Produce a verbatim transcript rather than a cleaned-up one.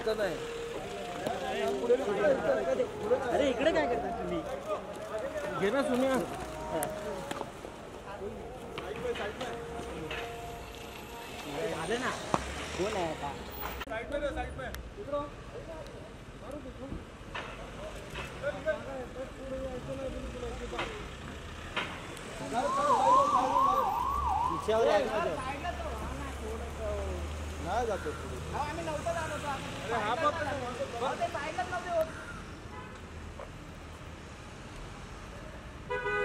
इथं नाही. अरे इकडे काय करता तुम्ही? घे ना सुन्या. झालं ना. कोण आहे आता? साइड में साइड में नाही जातो. आम्ही नव्हतं जात होतो. अरे हा पण साईडलाच नव्हते होत.